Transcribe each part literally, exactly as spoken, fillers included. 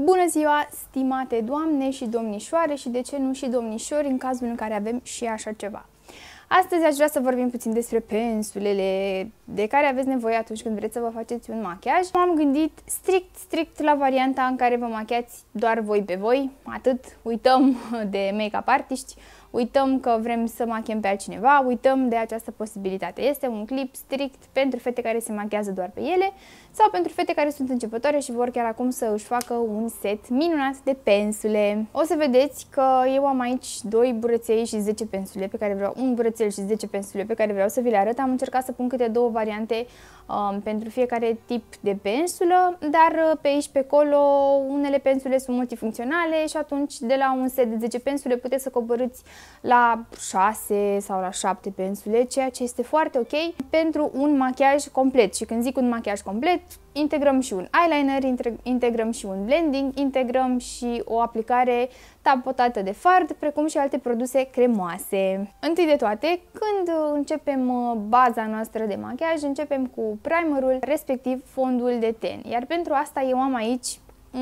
Bună ziua, stimate doamne și domnișoare și de ce nu și domnișori în cazul în care avem și așa ceva. Astăzi aș vrea să vorbim puțin despre pensulele de care aveți nevoie atunci când vreți să vă faceți un machiaj. M-am gândit strict, strict la varianta în care vă machiați doar voi pe voi, atât, uităm de make-up artiști, uităm că vrem să machiem pe altcineva, uităm de această posibilitate. Este un clip strict pentru fete care se machează doar pe ele sau pentru fete care sunt începătoare și vor chiar acum să își facă un set minunat de pensule. O să vedeți că eu am aici doi bureței și zece pensule pe care vreau, un burețel și zece pensule pe care vreau să vi le arăt. Am încercat să pun câte două variante um, pentru fiecare tip de pensulă, dar pe aici pe acolo unele pensule sunt multifuncționale și atunci de la un set de zece pensule puteți să coborâți la șase sau la șapte pensule, ceea ce este foarte ok pentru un machiaj complet. Și când zic un machiaj complet, integrăm și un eyeliner, integrăm și un blending, integrăm și o aplicare tapotată de fard, precum și alte produse cremoase. Întâi de toate, când începem baza noastră de machiaj, începem cu primerul, respectiv fondul de ten. Iar pentru asta eu am aici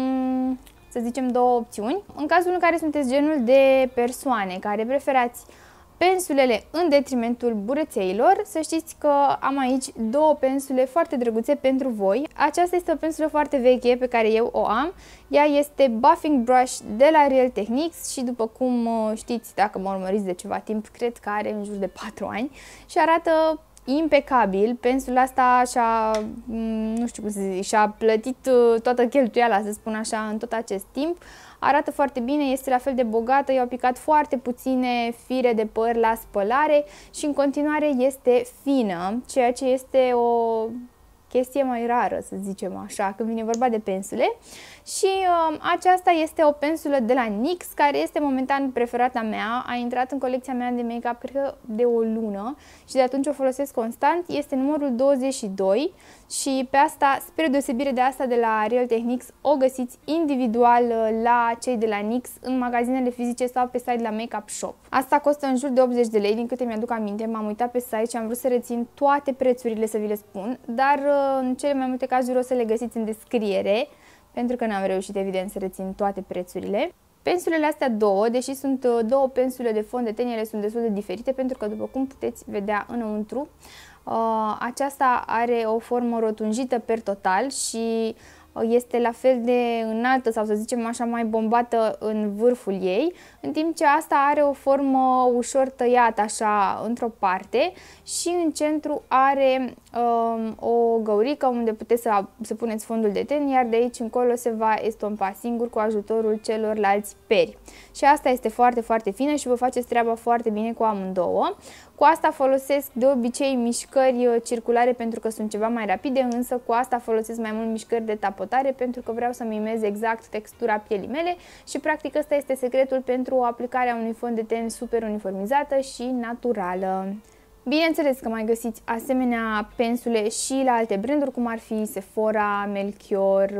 să zicem două opțiuni. În cazul în care sunteți genul de persoane care preferați pensulele în detrimentul burețeilor, să știți că am aici două pensule foarte drăguțe pentru voi. Aceasta este o pensulă foarte veche pe care eu o am. Ea este Buffing Brush de la Real Techniques și după cum știți, dacă mă urmăriți de ceva timp, cred că are în jur de patru ani și arată impecabil. Pensula asta și-a, nu știu cum să zic, și-a plătit toată cheltuiala, să spun așa, în tot acest timp. Arată foarte bine, este la fel de bogată, i-au picat foarte puține fire de păr la spălare și în continuare este fină, ceea ce este o chestie mai rară, să zicem așa, când vine vorba de pensule. Și uh, aceasta este o pensulă de la N Y X, care este momentan preferata mea, a intrat în colecția mea de make-up, cred că de o lună și de atunci o folosesc constant. Este numărul douăzeci și doi și pe asta, spre deosebire de asta de la Real Techniques, o găsiți individual la cei de la N Y X în magazinele fizice sau pe site la Makeup Shop. Asta costă în jur de optzeci de lei, din câte mi-aduc aminte, m-am uitat pe site și am vrut să rețin toate prețurile să vi le spun, dar în cele mai multe cazuri o să le găsiți în descriere, pentru că n-am reușit evident să rețin toate prețurile. Pensulele astea două, deși sunt două pensule de fond de ten, ele sunt destul de diferite pentru că, după cum puteți vedea înăuntru, aceasta are o formă rotunjită per total și este la fel de înaltă sau să zicem așa mai bombată în vârful ei, în timp ce asta are o formă ușor tăiată așa într-o parte și în centru are um, o găurică unde puteți să, să puneți fondul de ten, iar de aici încolo se va estompa singur cu ajutorul celorlalți peri. Și asta este foarte, foarte fină și vă faceți treaba foarte bine cu amândouă. Cu asta folosesc de obicei mișcări circulare pentru că sunt ceva mai rapide, însă cu asta folosesc mai mult mișcări de tapotare pentru că vreau să mimez exact textura pielii mele și practic ăsta este secretul pentru aplicarea unui fond de ten super uniformizată și naturală. Bineînțeles că mai găsiți asemenea pensule și la alte branduri, cum ar fi Sephora, Melchior,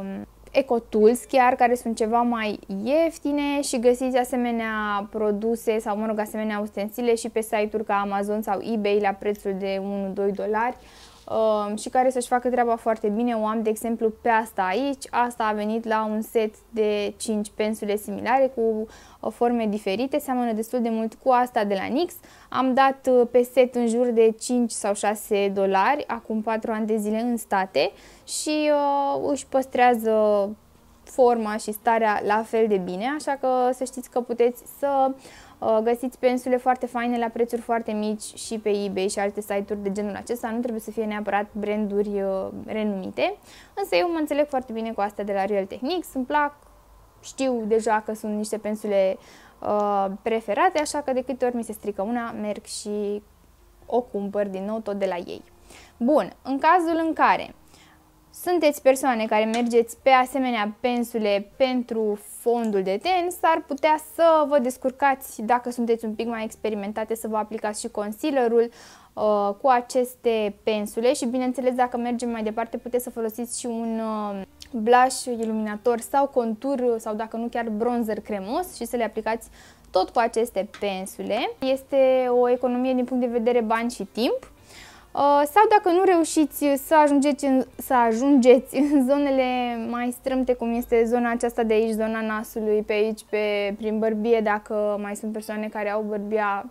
Ecotools, chiar, care sunt ceva mai ieftine și găsiți asemenea produse sau, mă rog, asemenea ustensile și pe site-uri ca Amazon sau eBay la prețul de unu doi dolari uh, și care să-și facă treaba foarte bine. O am, de exemplu, pe asta aici. Asta a venit la un set de cinci pensule similare cu uh, forme diferite, seamănă destul de mult cu asta de la N Y X. Am dat uh, pe set în jur de cinci sau șase dolari, acum patru ani de zile în state și uh, își păstrează forma și starea la fel de bine, așa că să știți că puteți să uh, găsiți pensule foarte faine la prețuri foarte mici și pe eBay și alte site-uri de genul acesta. Nu trebuie să fie neapărat branduri uh, renumite, însă eu mă înțeleg foarte bine cu astea de la Real Techniques, îmi plac, știu deja că sunt niște pensule uh, preferate, așa că de câte ori mi se strică una, merg și o cumpăr din nou tot de la ei. Bun, în cazul în care sunteți persoane care mergeți pe asemenea pensule pentru fondul de ten, s-ar putea să vă descurcați, dacă sunteți un pic mai experimentate, să vă aplicați și concealerul uh, cu aceste pensule și, bineînțeles, dacă mergem mai departe, puteți să folosiți și un uh, blush, iluminator sau contur sau, dacă nu, chiar bronzer cremos și să le aplicați tot cu aceste pensule. Este o economie din punct de vedere bani și timp. Sau dacă nu reușiți să ajungeți, în, să ajungeți în zonele mai strâmte, cum este zona aceasta de aici, zona nasului, pe aici, pe, prin bărbie, dacă mai sunt persoane care au bărbia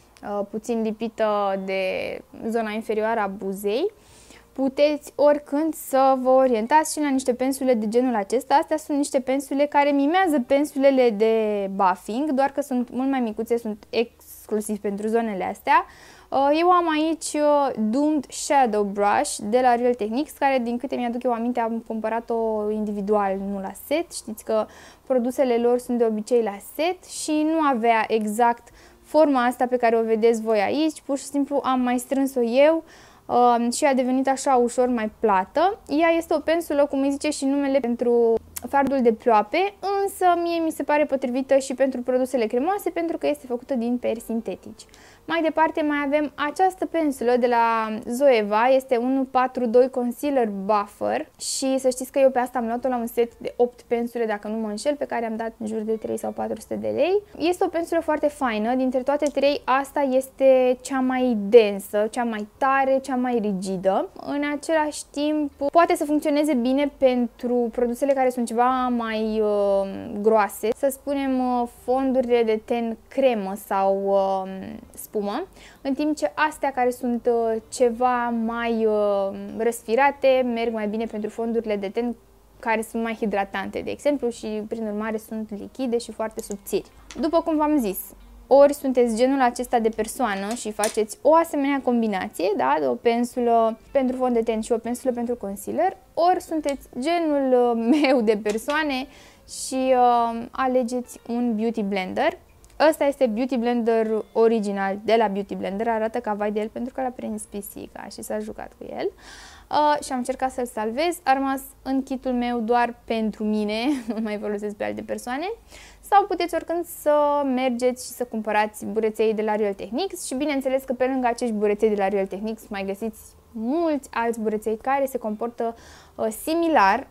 puțin lipită de zona inferioară a buzei, puteți oricând să vă orientați și la niște pensule de genul acesta. Astea sunt niște pensule care mimează pensulele de buffing, doar că sunt mult mai micuțe, sunt exclusiv pentru zonele astea. Eu am aici Doomed Shadow Brush de la Real Techniques, care, din câte mi-aduc eu aminte, am cumpărat-o individual, nu la set. Știți că produsele lor sunt de obicei la set și nu avea exact forma asta pe care o vedeți voi aici. Pur și simplu am mai strâns-o eu uh, și a devenit așa ușor mai plată. Ea este o pensulă, cum îi zice și numele, pentru fardul de ploape, însă mie mi se pare potrivită și pentru produsele cremoase, pentru că este făcută din peri sintetici. Mai departe mai avem această pensulă de la Zoeva, este unu patru doi Concealer Buffer și să știți că eu pe asta am luat-o la un set de opt pensule, dacă nu mă înșel, pe care am dat în jur de trei sau patru sute de lei. Este o pensulă foarte faină, dintre toate trei asta este cea mai densă, cea mai tare, cea mai rigidă. În același timp poate să funcționeze bine pentru produsele care sunt ceva mai uh, groase, să spunem uh, fondurile de ten cremă sau uh, spumă, în timp ce astea care sunt uh, ceva mai uh, răsfirate merg mai bine pentru fondurile de ten care sunt mai hidratante, de exemplu, și prin urmare sunt lichide și foarte subțiri. După cum v-am zis, ori sunteți genul acesta de persoană și faceți o asemenea combinație, da, de o pensulă pentru fond de ten și o pensulă pentru concealer, ori sunteți genul meu de persoane și uh, alegeți un beauty blender. Ăsta este Beauty Blender original de la Beauty Blender, arată ca vai de el pentru că l-a prins pisica și s-a jucat cu el. Uh, și am încercat să-l salvez, a rămas în kitul meu doar pentru mine, nu mai folosesc pe alte persoane. Sau puteți oricând să mergeți și să cumpărați bureței de la Real Techniques și bineînțeles că pe lângă acești bureței de la Real Techniques mai găsiți mulți alți bureței care se comportă uh, similar,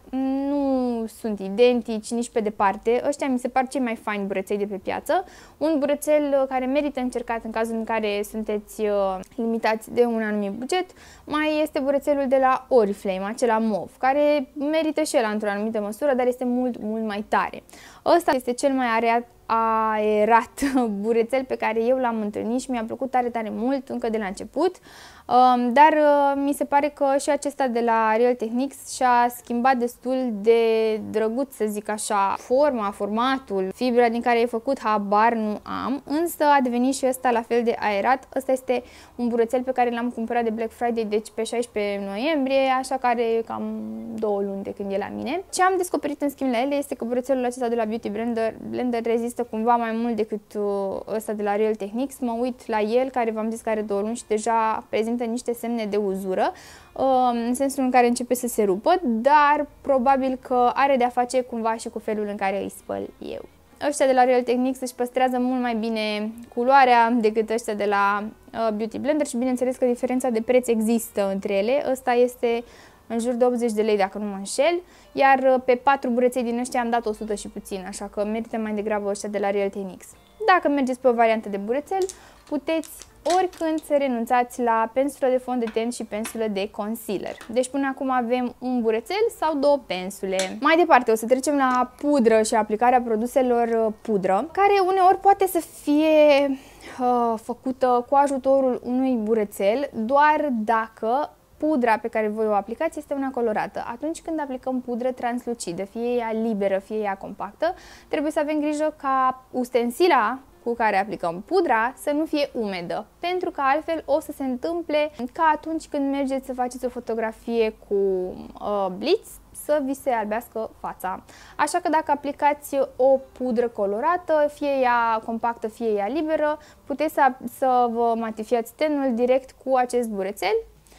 nu sunt identici nici pe departe. Ăștia mi se par cei mai faini bureței de pe piață. Un burețel uh, care merită încercat în cazul în care sunteți uh, limitați de un anumit buget, mai este burețelul de la Oriflame, acela mov, care merită și el într-o anumită măsură, dar este mult, mult mai tare. Ăsta este cel mai aerat, aerat burețel pe care eu l-am întâlnit și mi-a plăcut tare, tare mult încă de la început. Dar mi se pare că și acesta de la Real Techniques și-a schimbat destul de drăguț, să zic așa, forma, formatul, fibra din care e făcut, habar nu am, însă a devenit și ăsta la fel de aerat. Ăsta este un burețel pe care l-am cumpărat de Black Friday, deci pe șaisprezece noiembrie, așa că are cam două luni de când e la mine. Ce am descoperit în schimb la ele este că burețelul acesta de la Beauty Blender, Blender rezistă cumva mai mult decât ăsta de la Real Techniques. Mă uit la el, care v-am zis că are două luni și deja prezintă niște semne de uzură, în sensul în care începe să se rupă, dar probabil că are de-a face cumva și cu felul în care îi spăl eu. Ăștia de la Real Techniques își păstrează mult mai bine culoarea decât ăștia de la Beauty Blender și bineînțeles că diferența de preț există între ele. Ăsta este în jur de optzeci de lei, dacă nu mă înșel, iar pe patru bureței din ăștia am dat o sută și puțin, așa că merită mai degrabă ăștia de la Real Techniques. Dacă mergeți pe o variantă de burețel, puteți oricând să renunțați la pensulă de fond de ten și pensulă de concealer. Deci până acum avem un burețel sau două pensule. Mai departe o să trecem la pudră și aplicarea produselor pudră, care uneori poate să fie uh, făcută cu ajutorul unui burețel, doar dacă pudra pe care voi o aplicați este una colorată. Atunci când aplicăm pudră translucidă, fie ea liberă, fie ea compactă, trebuie să avem grijă ca ustensila cu care aplicăm pudra să nu fie umedă, pentru că altfel o să se întâmple ca atunci când mergeți să faceți o fotografie cu uh, blitz, să vi se albească fața. Așa că dacă aplicați o pudră colorată, fie ea compactă, fie ea liberă, puteți să, să vă matifiați tenul direct cu acest burețel.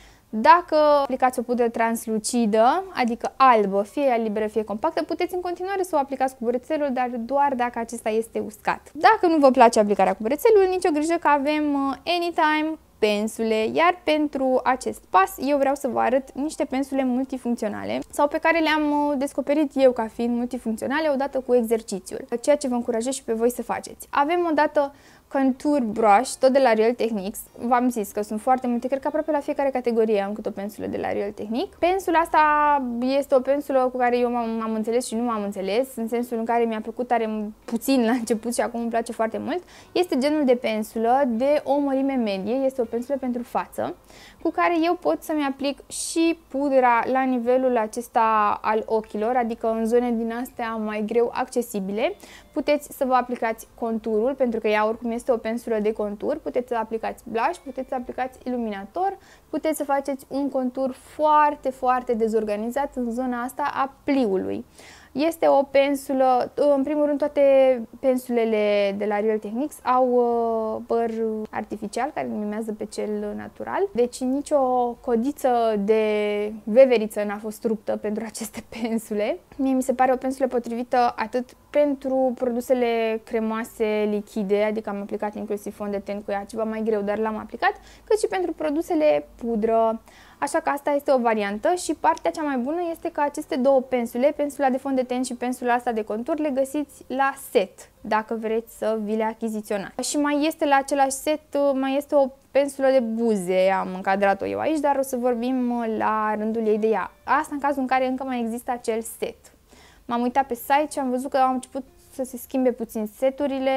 Dacă aplicați o pudră translucidă, adică albă, fie ea liberă, fie compactă, puteți în continuare să o aplicați cu burețelul, dar doar dacă acesta este uscat. Dacă nu vă place aplicarea cu burețelul, nicio grijă că avem Anytime pensule, iar pentru acest pas eu vreau să vă arăt niște pensule multifuncționale sau pe care le-am descoperit eu ca fiind multifuncționale odată cu exercițiul, ceea ce vă încurajez și pe voi să faceți. Avem odată Contour Brush, tot de la Real Techniques. V-am zis că sunt foarte multe, cred că aproape la fiecare categorie am câte o pensulă de la Real Technique. Pensula asta este o pensulă cu care eu m-am înțeles și nu m-am înțeles, în sensul în care mi-a plăcut tare puțin la început și acum îmi place foarte mult. Este genul de pensulă de o mărime medie, este o pensulă pentru față, cu care eu pot să-mi aplic și pudra la nivelul acesta al ochilor, adică în zone din astea mai greu accesibile. Puteți să vă aplicați conturul, pentru că ea oricum este o pensulă de contur, puteți să aplicați blush, puteți să aplicați iluminator, puteți să faceți un contur foarte, foarte dezorganizat în zona asta a pliului. Este o pensulă, în primul rând toate pensulele de la Real Techniques au uh, păr artificial care mimează pe cel natural, deci nicio codiță de veveriță n-a fost ruptă pentru aceste pensule. Mie mi se pare o pensulă potrivită atât pentru produsele cremoase lichide, adică am aplicat inclusiv fond de ten cu ea, ceva mai greu, dar l-am aplicat, cât și pentru produsele pudră. Așa că asta este o variantă și partea cea mai bună este că aceste două pensule, pensula de fond de ten și pensula asta de contur, le găsiți la set, dacă vreți să vi le achiziționați. Și mai este la același set, mai este o pensulă de buze, am încadrat-o eu aici, dar o să vorbim la rândul ei de ea. Asta în cazul în care încă mai există acel set. M-am uitat pe site și am văzut că au început să se schimbe puțin seturile.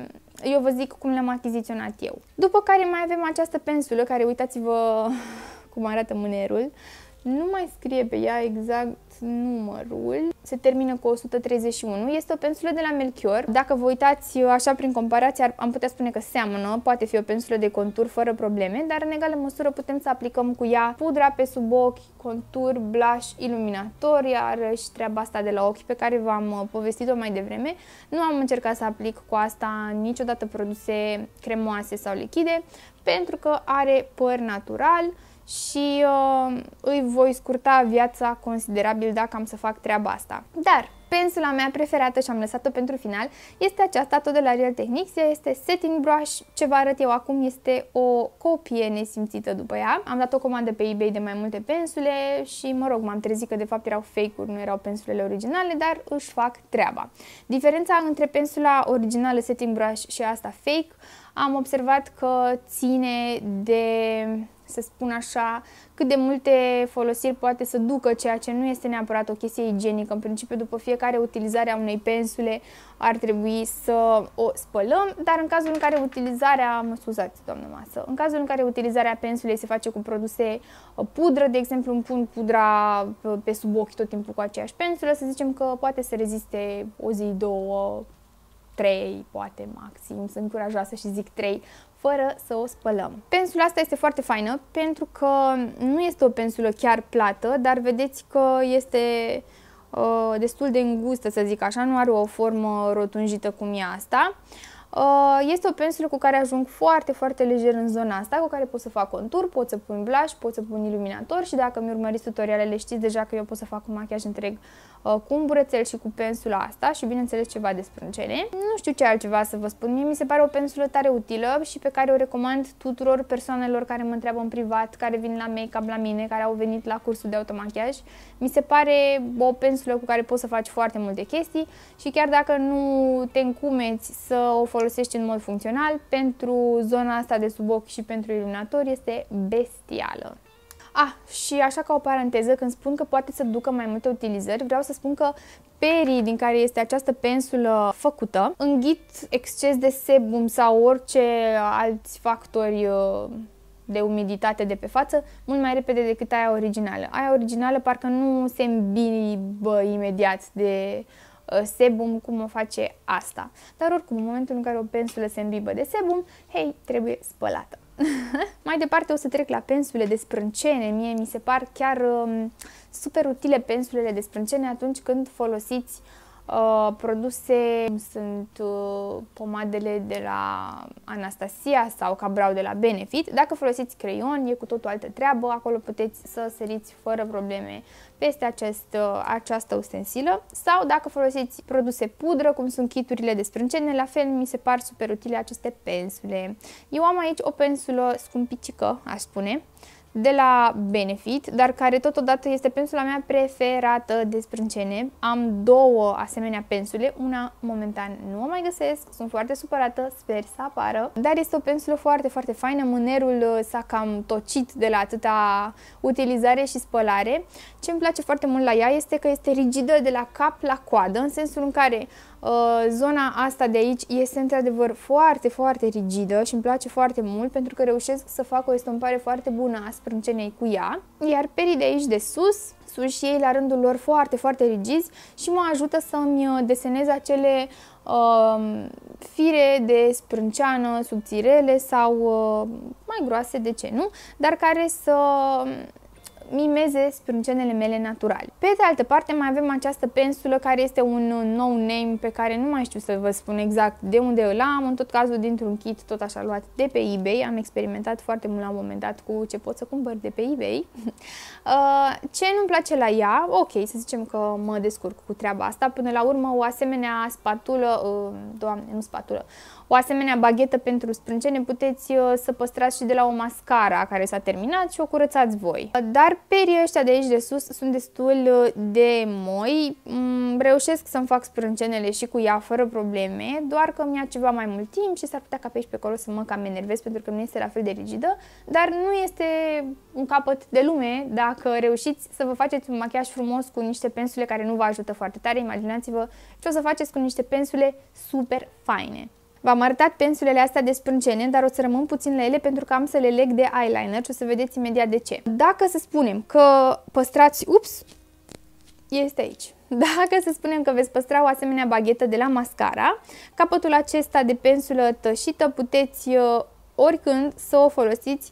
Eu vă zic cum le-am achiziționat eu. După care mai avem această pensulă, care uitați-vă cum arată mânerul. Nu mai scrie pe ea exact numărul. Se termină cu o sută treizeci și unu. Este o pensulă de la Melchior. Dacă vă uitați așa prin comparație, am putea spune că seamănă. Poate fi o pensulă de contur fără probleme, dar în egală măsură putem să aplicăm cu ea pudra pe sub ochi, contur, blush, iluminator, iar și treaba asta de la ochi pe care v-am povestit-o mai devreme. Nu am încercat să aplic cu asta niciodată produse cremoase sau lichide, pentru că are păr natural și uh, îi voi scurta viața considerabil dacă am să fac treaba asta. Dar pensula mea preferată, și am lăsat-o pentru final, este aceasta, tot de la Real Techniques. Ea este Setting Brush. Ce vă arăt eu acum este o copie nesimțită după ea. Am dat o comandă pe eBay de mai multe pensule și, mă rog, m-am trezit că de fapt erau fake-uri, nu erau pensulele originale, dar își fac treaba. Diferența între pensula originală Setting Brush și asta fake, am observat că ține de, să spun așa, cât de multe folosiri poate să ducă, ceea ce nu este neapărat o chestie igienică. În principiu, după fiecare utilizare a unei pensule ar trebui să o spălăm, dar în cazul în care utilizarea, mă scuzați, doamnă masă, în cazul în care utilizarea pensulei se face cu produse pudră, de exemplu, îmi pun pudra pe sub ochi tot timpul cu aceeași pensulă, să zicem că poate să reziste o zi, două, trei, poate maxim, sunt curajoasă și zic trei, fără să o spălăm. Pensula asta este foarte faină pentru că nu este o pensulă chiar plată, dar vedeți că este uh, destul de îngustă, să zic așa, nu are o formă rotunjită cum e asta. Uh, este o pensulă cu care ajung foarte, foarte lejer în zona asta, cu care pot să fac contur, pot să pun blush, pot să pun iluminator și dacă mi urmăriți tutorialele știți deja că eu pot să fac un machiaj întreg uh, cu un burețel și cu pensula asta și bineînțeles ceva de sprâncene. Nu știu ce altceva să vă spun, mie mi se pare o pensulă tare utilă și pe care o recomand tuturor persoanelor care mă întreabă în privat, care vin la make-up la mine, care au venit la cursul de automachiaj. Mi se pare o pensulă cu care poți să faci foarte multe chestii și chiar dacă nu te încumeți să o folosești în mod funcțional, pentru zona asta de sub ochi și pentru iluminator este bestială. Ah, și așa ca o paranteză, când spun că poate să ducă mai multe utilizări, vreau să spun că perii din care este această pensulă făcută înghit exces de sebum sau orice alți factori de umiditate de pe față mult mai repede decât aia originală. Aia originală parcă nu se îmbibă imediat de sebum cum o face asta. Dar oricum, în momentul în care o pensulă se îmbibă de sebum, hei, trebuie spălată. Mai departe o să trec la pensule de sprâncene. Mie mi se par chiar um, super utile pensulele de sprâncene atunci când folosiți uh, produse, sunt uh, pomadele de la Anastasia sau Cabrau de la Benefit. Dacă folosiți creion, e cu totul altă treabă, acolo puteți să săriți fără probleme peste acest, această ustensilă, sau dacă folosiți produse pudră, cum sunt kiturile de sprâncene, la fel mi se par super utile aceste pensule. Eu am aici o pensulă scumpicică, aș spune, de la Benefit, dar care totodată este pensula mea preferată de sprâncene. Am două asemenea pensule, una momentan nu o mai găsesc, sunt foarte supărată, sper să apară, dar este o pensulă foarte, foarte faină, mânerul s-a cam tocit de la atâta utilizare și spălare. Ce îmi place foarte mult la ea este că este rigidă de la cap la coadă, în sensul în care uh, zona asta de aici este într-adevăr foarte, foarte rigidă și îmi place foarte mult pentru că reușesc să fac o estompare foarte bună a sprâncenei cu ea, iar perii de aici de sus sunt și ei la rândul lor foarte, foarte rigizi și mă ajută să-mi desenez acele uh, fire de sprânceană subțirele sau uh, mai groase, de ce nu, dar care să mimeze sprâncenele mele naturale. Pe de altă parte mai avem această pensulă care este un nou name pe care nu mai știu să vă spun exact de unde îl am, în tot cazul dintr-un kit tot așa luat de pe eBay. Am experimentat foarte mult la un moment dat cu ce pot să cumpăr de pe eBay. Ce nu-mi place la ea, ok, să zicem că mă descurc cu treaba asta, până la urmă o asemenea spatulă, doamne, nu spatulă, o asemenea baghetă pentru sprâncene puteți să păstrați și de la o mascara care s-a terminat și o curățați voi. Dar perii ăștia de aici de sus sunt destul de moi, reușesc să-mi fac sprâncenele și cu ea fără probleme, doar că mi-a ceva mai mult timp și s-ar putea ca pe aici pe acolo să mă cam enervez pentru că nu este la fel de rigidă, dar nu este un capăt de lume dacă reușiți să vă faceți un machiaj frumos cu niște pensule care nu vă ajută foarte tare. Imaginați-vă ce o să faceți cu niște pensule super faine. V-am arătat pensulele astea de sprâncene, dar o să rămân puțin la ele pentru că am să le leg de eyeliner și o să vedeți imediat de ce. Dacă să spunem că păstrați, ups, este aici. Dacă să spunem că veți păstra o asemenea baghetă de la mascara, capătul acesta de pensulă tășită puteți oricând să o folosiți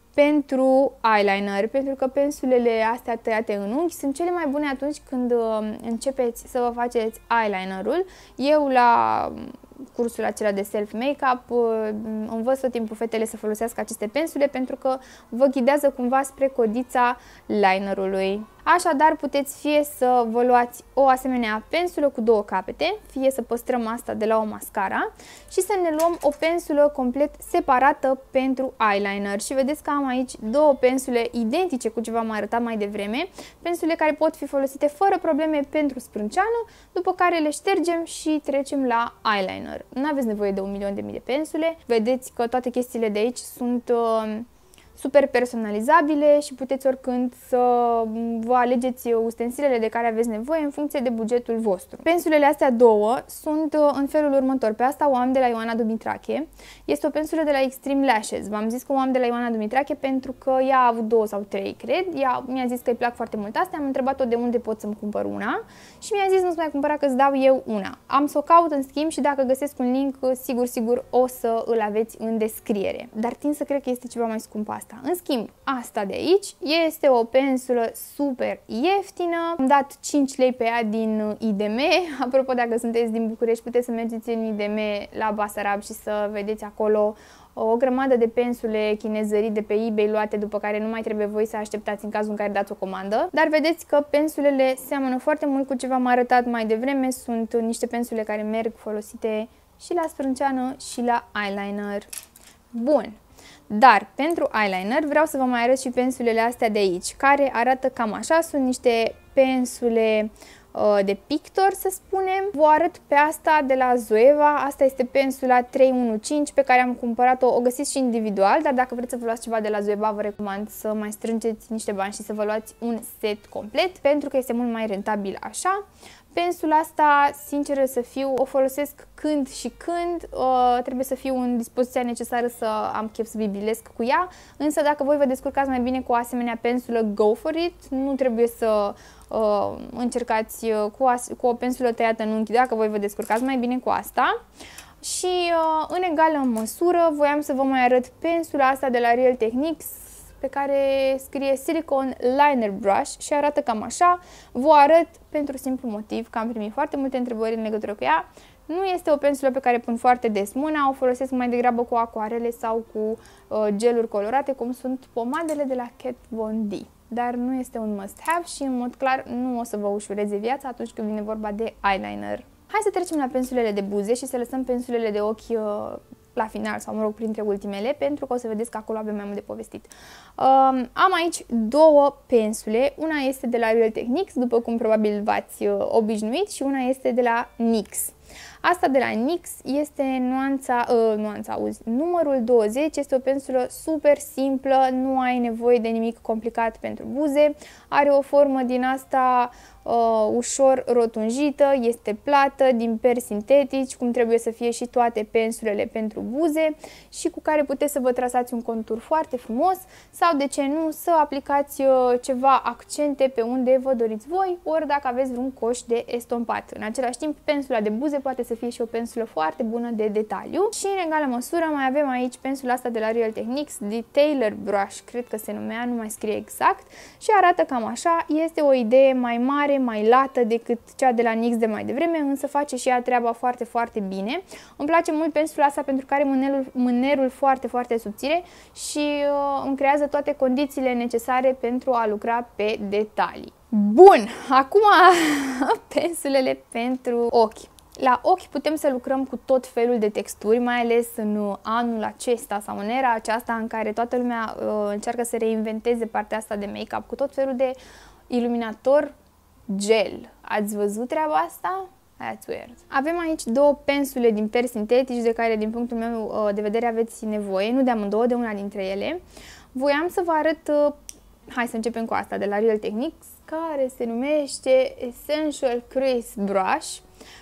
pentru eyeliner, pentru că pensulele astea tăiate în unghi sunt cele mai bune atunci când începeți să vă faceți eyelinerul. Eu la cursul acela de self-makeup învăț tot timpul fetele să folosească aceste pensule pentru că vă ghidează cumva spre codița linerului. Așadar, puteți fie să vă luați o asemenea pensulă cu două capete, fie să păstrăm asta de la o mascara și să ne luăm o pensulă complet separată pentru eyeliner. Și vedeți că am aici două pensule identice cu ce v-am arătat mai devreme, pensule care pot fi folosite fără probleme pentru sprânceană, după care le ștergem și trecem la eyeliner. Nu aveți nevoie de un milion de mii de pensule, vedeți că toate chestiile de aici sunt uh, super personalizabile și puteți oricând să vă alegeți ustensilele de care aveți nevoie în funcție de bugetul vostru. Pensulele astea două sunt în felul următor. Pe asta o am de la Ioana Dumitrache. Este o pensulă de la Extreme Lashes. V-am zis că o am de la Ioana Dumitrache pentru că ea a avut două sau trei, cred. Ea mi-a zis că îi plac foarte mult astea. Am întrebat-o de unde pot să-mi cumpăr una și mi-a zis nu-ți mai cumpăra că îți dau eu una. Am să o caut în schimb și dacă găsesc un link, sigur, sigur o să îl aveți în descriere. Dar tind să cred că este ceva mai scump asta. În schimb, asta de aici este o pensulă super ieftină. Am dat cinci lei pe ea din I D M. Apropo, dacă sunteți din București, puteți să mergeți în I D M la Basarab și să vedeți acolo o grămadă de pensule chinezării de pe eBay luate, după care nu mai trebuie voi să așteptați în cazul în care dați o comandă. Dar vedeți că pensulele seamănă foarte mult cu ce v-am arătat mai devreme. Sunt niște pensule care merg folosite și la sprânceană și la eyeliner. Bun. Dar pentru eyeliner vreau să vă mai arăt și pensulele astea de aici, care arată cam așa. Sunt niște pensule uh, de pictor, să spunem. Vă arăt pe asta de la Zoeva. Asta este pensula trei unu cinci pe care am cumpărat-o. O găsiți și individual, dar dacă vreți să vă luați ceva de la Zoeva, vă recomand să mai strângeți niște bani și să vă luați un set complet, pentru că este mult mai rentabil așa. Pensula asta, sinceră să fiu, o folosesc când și când, uh, trebuie să fiu în dispoziția necesară să am chef să bibilesc cu ea, însă dacă voi vă descurcați mai bine cu o asemenea pensulă, go for it, nu trebuie să uh, încercați cu, cu o pensulă tăiată în unghi, dacă voi vă descurcați mai bine cu asta. Și uh, în egală măsură voiam să vă mai arăt pensula asta de la Real Techniques, pe care scrie Silicone Liner Brush și arată cam așa. Vă arăt pentru simplu motiv că am primit foarte multe întrebări în legătură cu ea. Nu este o pensulă pe care pun foarte des mâna, o folosesc mai degrabă cu acoarele sau cu uh, geluri colorate, cum sunt pomadele de la Kat Von D. Dar nu este un must-have și în mod clar nu o să vă ușureze viața atunci când vine vorba de eyeliner. Hai să trecem la pensulele de buze și să lăsăm pensulele de ochi uh, la final sau, mă rog, printre ultimele, pentru că o să vedeți că acolo avem mai mult de povestit. Um, am aici două pensule, una este de la Real Techniques, după cum probabil v-ați uh, obișnuit, și una este de la N Y X. Asta de la N Y X este nuanța, uh, nuanța, auzi, numărul douăzeci, este o pensulă super simplă, nu ai nevoie de nimic complicat pentru buze, are o formă din asta uh, ușor rotunjită, este plată, din peri sintetici, cum trebuie să fie și toate pensulele pentru buze și cu care puteți să vă trasați un contur foarte frumos sau, de ce nu, să aplicați uh, ceva accente pe unde vă doriți voi, ori dacă aveți vreun coș de estompat. În același timp, pensula de buze poate să fie și o pensulă foarte bună de detaliu. Și în egală măsură mai avem aici pensula asta de la Real Techniques, Detailer Brush, cred că se numea, nu mai scrie exact, și arată cam așa. Este o idee mai mare, mai lată decât cea de la N Y X de mai devreme, însă face și ea treaba foarte, foarte bine. Îmi place mult pensula asta pentru că are mânerul, mânerul foarte, foarte subțire și uh, îmi creează toate condițiile necesare pentru a lucra pe detalii. Bun, acum pensulele pentru ochi. La ochi putem să lucrăm cu tot felul de texturi, mai ales în anul acesta sau în era aceasta în care toată lumea uh, încearcă să reinventeze partea asta de make-up cu tot felul de iluminator gel. Ați văzut treaba asta? That's weird. Avem aici două pensule din peri sintetici de care, din punctul meu uh, de vedere, aveți nevoie, nu de amândouă, de una dintre ele. Voiam să vă arăt, uh, hai să începem cu asta, de la Real Techniques, care se numește Essential Crease Brush.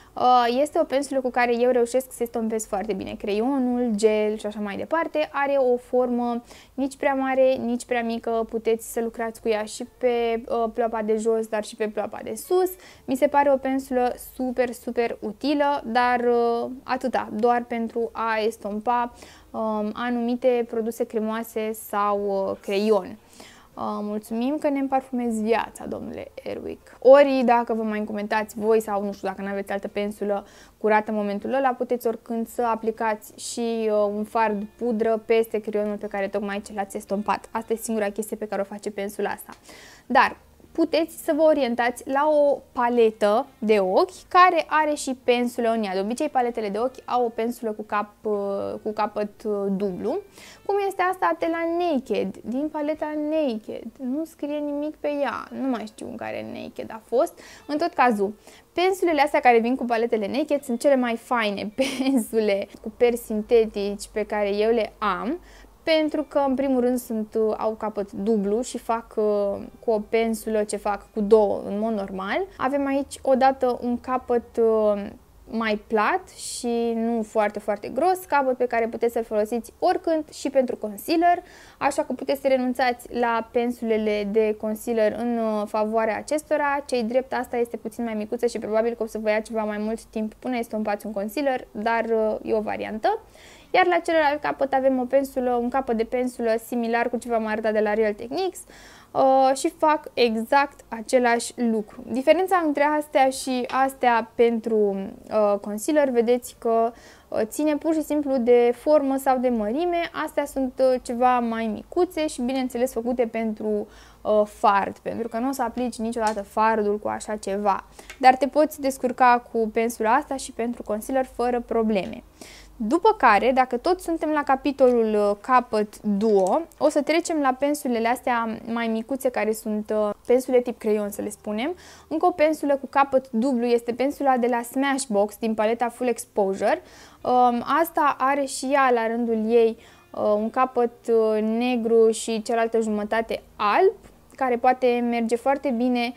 Este o pensulă cu care eu reușesc să estompez foarte bine creionul, gel și așa mai departe. Are o formă nici prea mare, nici prea mică, puteți să lucrați cu ea și pe ploapa de jos, dar și pe ploapa de sus. Mi se pare o pensulă super, super utilă, dar atâta, doar pentru a estompa anumite produse cremoase sau creion. Uh, mulțumim că ne împarfumezi viața, domnule Airwick. Ori dacă vă mai comentați voi sau nu știu, dacă nu aveți altă pensulă curată în momentul ăla, puteți oricând să aplicați și uh, un fard pudră peste creionul pe care tocmai ce l-ați estompat. Asta e singura chestie pe care o face pensula asta. Dar puteți să vă orientați la o paletă de ochi care are și pensulă în ea. De obicei, paletele de ochi au o pensulă cu, cap, cu capăt dublu, cum este asta de la Naked, din paleta Naked. Nu scrie nimic pe ea, nu mai știu în care Naked a fost. În tot cazul, pensulele astea care vin cu paletele Naked sunt cele mai faine pensule cu peri sintetici pe care eu le am, pentru că, în primul rând, sunt, au capăt dublu și fac uh, cu o pensulă ce fac cu două în mod normal. Avem aici odată un capăt uh, mai plat și nu foarte, foarte gros, capăt pe care puteți să-l folosiți oricând și pentru concealer, așa că puteți să renunțați la pensulele de concealer în uh, favoarea acestora. Cei drept, asta este puțin mai micuță și probabil că o să vă ia ceva mai mult timp până estompați un concealer, dar uh, e o variantă. Iar la celălalt capăt avem o pensulă, un capăt de pensulă similar cu ce v-am arătat de la Real Techniques uh, și fac exact același lucru. Diferența între astea și astea pentru uh, concealer, vedeți că uh, ține pur și simplu de formă sau de mărime. Astea sunt uh, ceva mai micuțe și, bineînțeles, făcute pentru uh, fard, pentru că nu o să aplici niciodată fardul cu așa ceva. Dar te poți descurca cu pensula asta și pentru concealer fără probleme. După care, dacă tot suntem la capitolul capăt duo, o să trecem la pensulele astea mai micuțe, care sunt pensule tip creion, să le spunem. Încă o pensulă cu capăt dublu este pensula de la Smashbox din paleta Full Exposure. Asta are și ea la rândul ei un capăt negru și cealaltă jumătate alb, care poate merge foarte bine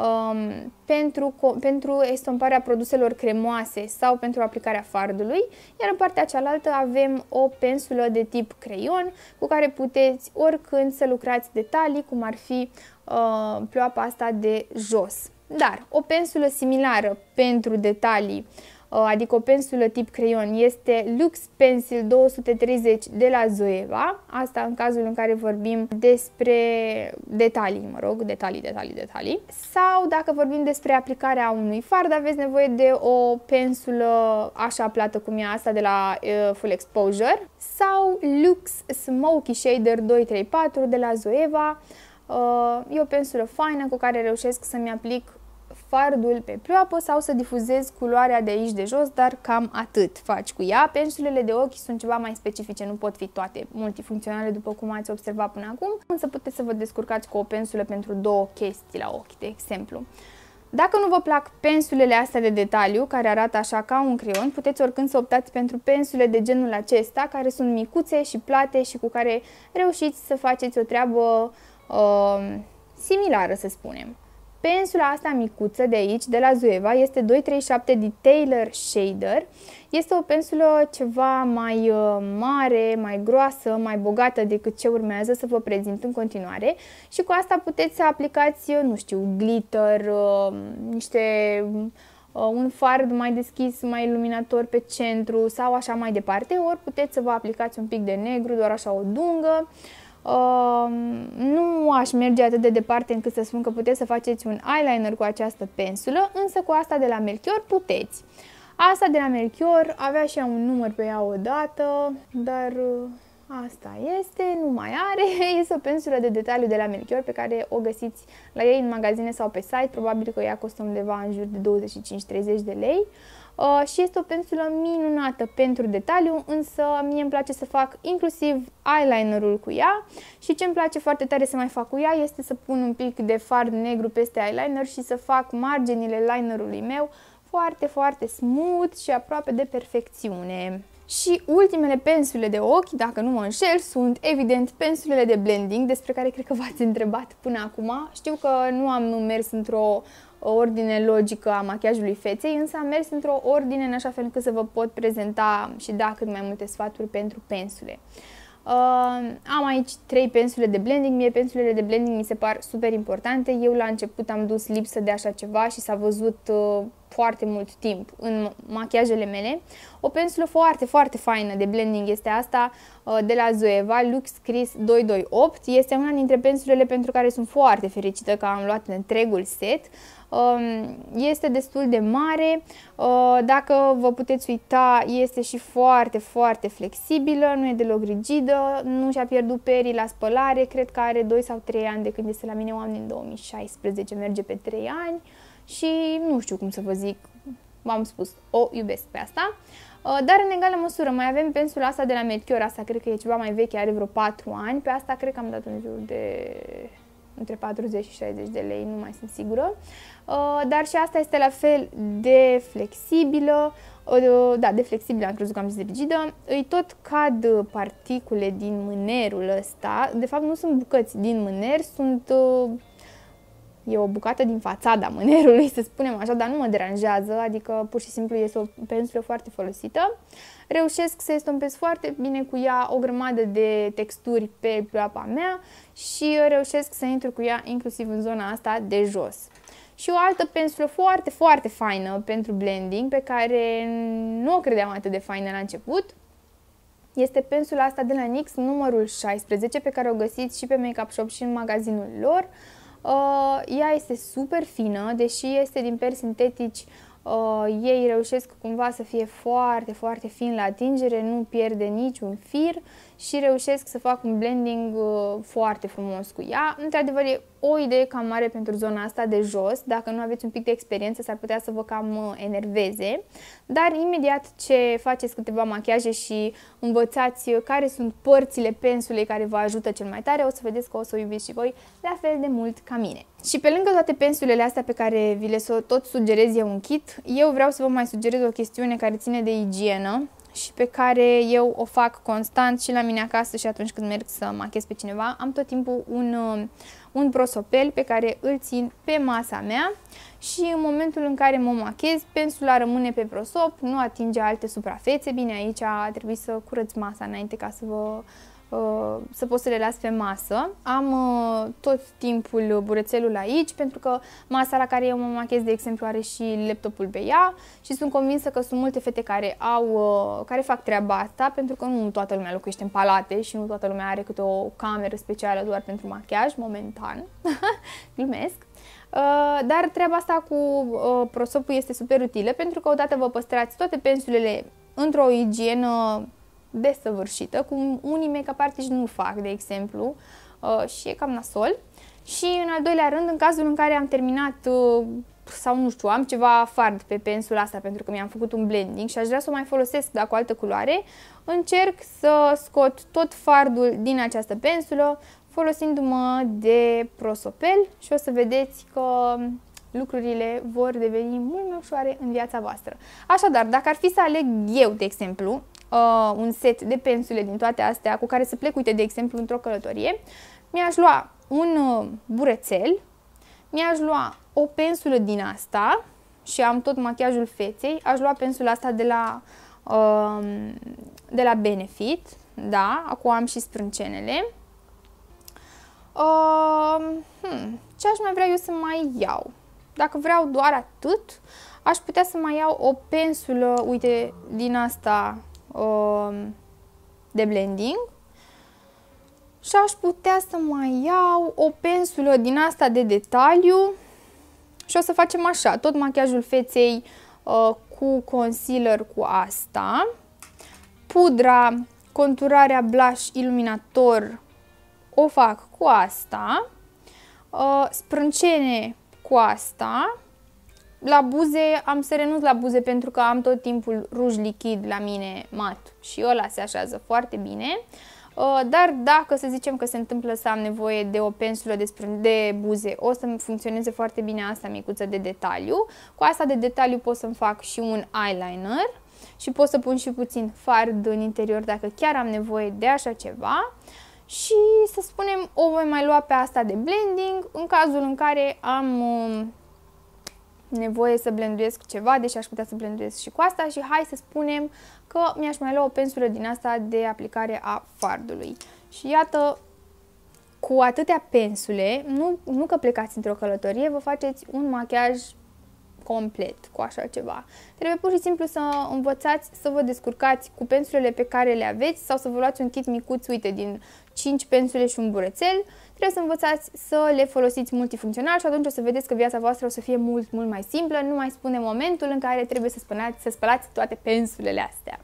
Um, pentru, pentru estomparea produselor cremoase sau pentru aplicarea fardului, iar în partea cealaltă avem o pensulă de tip creion cu care puteți oricând să lucrați detalii, cum ar fi uh, ploapa asta de jos. Dar o pensulă similară pentru detalii, adică o pensulă tip creion, este Lux Pencil două sute treizeci de la Zoeva, asta în cazul în care vorbim despre detalii, mă rog, detalii, detalii, detalii. Sau dacă vorbim despre aplicarea unui fard, aveți nevoie de o pensulă așa plată cum e asta de la uh, Full Exposure, sau Lux Smoky Shader doi trei patru de la Zoeva. Uh, e o pensulă faină cu care reușesc să-mi aplic fardul pe ploapă sau să difuzezi culoarea de aici de jos, dar cam atât faci cu ea. Pensulele de ochi sunt ceva mai specifice, nu pot fi toate multifuncționale după cum ați observat până acum, însă puteți să vă descurcați cu o pensulă pentru două chestii la ochi, de exemplu. Dacă nu vă plac pensulele astea de detaliu, care arată așa ca un creion, puteți oricând să optați pentru pensule de genul acesta, care sunt micuțe și plate și cu care reușiți să faceți o treabă uh, similară, să spunem. Pensula asta micuță de aici, de la Zoeva, este doi treizeci și șapte Detailer Shader. Este o pensulă ceva mai uh, mare, mai groasă, mai bogată decât ce urmează să vă prezint în continuare. Și cu asta puteți să aplicați, nu știu, glitter, uh, niște... Uh, un fard mai deschis, mai iluminator pe centru sau așa mai departe. Ori puteți să vă aplicați un pic de negru, doar așa o dungă. Uh, nu aș merge atât de departe încât să spun că puteți să faceți un eyeliner cu această pensulă, însă cu asta de la Melchior puteți. Asta de la Melchior avea și ea un număr pe ea odată, dar uh, asta este, nu mai are. Este o pensulă de detaliu de la Melchior pe care o găsiți la ei în magazine sau pe site, probabil că ea costă undeva în jur de douăzeci și cinci treizeci de lei. Uh, și este o pensulă minunată pentru detaliu, însă mie îmi place să fac inclusiv eyelinerul cu ea și ce îmi place foarte tare să mai fac cu ea este să pun un pic de fard negru peste eyeliner și să fac marginile linerului meu foarte, foarte smooth și aproape de perfecțiune. Și ultimele pensule de ochi, dacă nu mă înșel, sunt evident pensulele de blending, despre care cred că v-ați întrebat până acum. Știu că nu am mers într-o ordine logică a machiajului feței, însă am mers într-o ordine în așa fel încât să vă pot prezenta și da cât mai multe sfaturi pentru pensule. Uh, am aici trei pensule de blending. Mie pensulele de blending mi se par super importante. Eu la început am dus lipsă de așa ceva și s-a văzut uh, foarte mult timp în machiajele mele. O pensulă foarte, foarte faină de blending este asta uh, de la Zoeva, Lux Crease doi doi opt. Este una dintre pensulele pentru care sunt foarte fericită că am luat întregul set. Este destul de mare, dacă vă puteți uita, este și foarte, foarte flexibilă, nu e deloc rigidă, nu și-a pierdut perii la spălare, cred că are doi sau trei ani de când este la mine, o am din două mii șaisprezece, merge pe trei ani și nu știu cum să vă zic, v-am spus, o iubesc pe asta. Dar în egală măsură mai avem pensula asta de la Melchior, asta cred că e ceva mai veche, are vreo patru ani, pe asta cred că am dat în jur de între patruzeci și șaizeci de lei, nu mai sunt sigură. Uh, dar și asta este la fel de flexibilă, uh, da, de flexibilă, am crezut că am zis rigidă. Îi tot cad particule din mânerul ăsta, de fapt nu sunt bucăți din mâner, sunt... Uh, e o bucată din fațada mânerului, să spunem așa, dar nu mă deranjează, adică pur și simplu este o pensulă foarte folosită. Reușesc să estompez foarte bine cu ea o grămadă de texturi pe ploapa mea și reușesc să intru cu ea inclusiv în zona asta de jos. Și o altă pensulă foarte, foarte faină pentru blending, pe care nu o credeam atât de faină la început, este pensula asta de la N Y X numărul șaisprezece, pe care o găsiți și pe Make Up Shop și în magazinul lor. Uh, ea este super fină, deși este din peri sintetici, uh, ei reușesc cumva să fie foarte, foarte fin la atingere, nu pierde niciun fir și reușesc să fac un blending uh, foarte frumos cu ea. Într-adevăr, e o idee cam mare pentru zona asta de jos, dacă nu aveți un pic de experiență s-ar putea să vă cam uh, enerveze, dar imediat ce faceți câteva machiaje și învățați care sunt părțile pensulei care vă ajută cel mai tare, o să vedeți că o să o iubiți și voi la fel de mult ca mine. Și pe lângă toate pensulele astea pe care vi le tot sugerez eu în kit, eu vreau să vă mai sugerez o chestiune care ține de igienă și pe care eu o fac constant și la mine acasă și atunci când merg să machez pe cineva. Am tot timpul un, un prosopel pe care îl țin pe masa mea și în momentul în care mă machez, pensula rămâne pe prosop, nu atinge alte suprafețe. Bine, aici a trebuit să curăț masa înainte ca să vă... să pot să le las pe masă. Am uh, tot timpul burețelul aici pentru că masa la care eu mă machez, de exemplu, are și laptopul pe ea și sunt convinsă că sunt multe fete care au, uh, care fac treaba asta pentru că nu toată lumea locuiește în palate și nu toată lumea are câte o cameră specială doar pentru machiaj, momentan. Glumesc. Uh, dar treaba asta cu uh, prosopul este super utilă pentru că odată vă păstrați toate pensulele într-o igienă desăvârșită, cum unii make-up artiști nu fac, de exemplu, uh, și e cam nasol. Și în al doilea rând, în cazul în care am terminat uh, sau nu știu, am ceva fard pe pensula asta pentru că mi-am făcut un blending și aș vrea să o mai folosesc, dar cu altă culoare, încerc să scot tot fardul din această pensulă folosindu-mă de prosopel și o să vedeți că lucrurile vor deveni mult mai ușoare în viața voastră. Așadar, dacă ar fi să aleg eu, de exemplu, uh, un set de pensule din toate astea cu care să plec, uite, de exemplu, într-o călătorie, mi-aș lua un uh, burețel, mi-aș lua o pensulă din asta și am tot machiajul feței, aș lua pensula asta de la, uh, de la Benefit, da, acum am și sprâncenele. Uh, hmm, ce aș mai vrea eu să mai iau? Dacă vreau doar atât, aș putea să mai iau o pensulă, uite, din asta uh, de blending și aș putea să mai iau o pensulă din asta de detaliu și o să facem așa, tot machiajul feței uh, cu concealer cu asta, pudra, conturarea blush iluminator o fac cu asta, uh, sprâncene cu asta, la buze am să renunț la buze pentru că am tot timpul ruj lichid la mine mat și ăla se așează foarte bine, uh, dar dacă să zicem că se întâmplă să am nevoie de o pensulă de, de buze, o să-mi funcționeze foarte bine asta micuță de detaliu. Cu asta de detaliu pot să-mi fac și un eyeliner și pot să pun și puțin fard în interior dacă chiar am nevoie de așa ceva. Și să spunem, o voi mai lua pe asta de blending în cazul în care am uh, nevoie să blenduiesc ceva, deși aș putea să blenduiesc și cu asta. Și hai să spunem că mi-aș mai lua o pensulă din asta de aplicare a fardului. Și iată, cu atâtea pensule, nu, nu că plecați într-o călătorie, vă faceți un machiaj complet cu așa ceva. Trebuie pur și simplu să învățați să vă descurcați cu pensulele pe care le aveți sau să vă luați un kit micuț, uite, din cinci pensule și un burețel. Trebuie să învățați să le folosiți multifuncțional și atunci o să vedeți că viața voastră o să fie mult, mult mai simplă. Nu mai spune momentul în care trebuie să spălați, să spălați toate pensulele astea.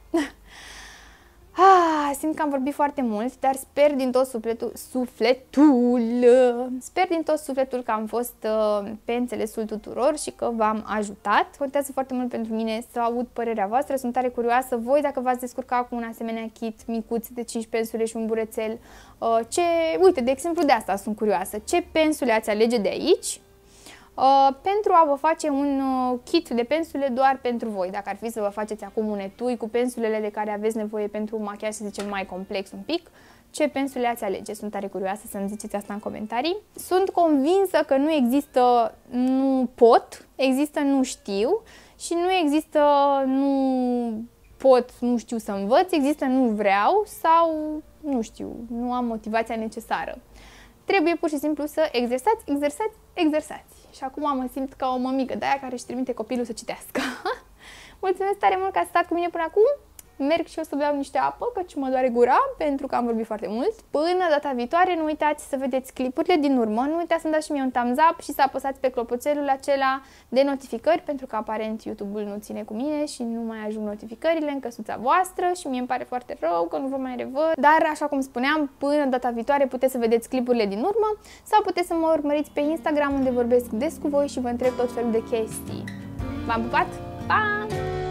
Ah, simt că am vorbit foarte mult, dar sper din tot sufletul, sufletul, sper din tot sufletul că am fost uh, pe înțelesul tuturor și că v-am ajutat. Contează foarte mult pentru mine să aud părerea voastră, sunt tare curioasă voi dacă v-ați descurcat cu un asemenea kit micuț de cinci pensule și un burețel. Uh, ce, uite, de exemplu de asta sunt curioasă, ce pensule ați alege de aici? Uh, pentru a vă face un uh, kit de pensule doar pentru voi. Dacă ar fi să vă faceți acum un etui cu pensulele de care aveți nevoie pentru un machiaj, să zicem, mai complex un pic, ce pensule ați alege? Sunt tare curioasă să-mi ziceți asta în comentarii. Sunt convinsă că nu există nu pot, există nu știu și nu există nu pot, nu știu să învăț, există nu vreau sau nu știu, nu am motivația necesară. Trebuie pur și simplu să exersați, exersați, exersați. Și acum mă simt ca o mămică de aia care își trimite copilul să citească. Mulțumesc tare mult că ați stat cu mine până acum. Merg și o să beau niște apă, căci mă doare gura, pentru că am vorbit foarte mult. Până data viitoare, nu uitați să vedeți clipurile din urmă, nu uitați să-mi dați și mie un thumbs up și să apăsați pe clopoțelul acela de notificări, pentru că aparent YouTube-ul nu ține cu mine și nu mai ajung notificările în căsuța voastră și mie îmi pare foarte rău că nu vă mai revăd. Dar, așa cum spuneam, până data viitoare puteți să vedeți clipurile din urmă sau puteți să mă urmăriți pe Instagram, unde vorbesc des cu voi și vă întreb tot felul de chestii. V-am pupat? Pa!